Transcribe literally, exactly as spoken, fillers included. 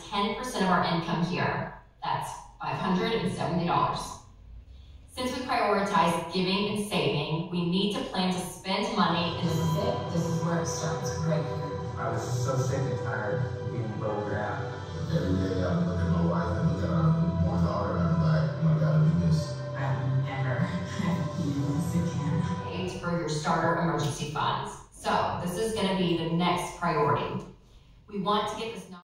ten percent of our income here. That's five hundred seventy dollars. Since we prioritize giving and saving, we need to plan to spend money, and this is it. This is where it starts, right here. I was so sick and tired of being broke out. Every day I look at my wife and look at our one daughter and I'm like, oh my God, do this. I've never had to do this again. Paid for your starter emergency funds. So this is going to be the next priority. We want to get this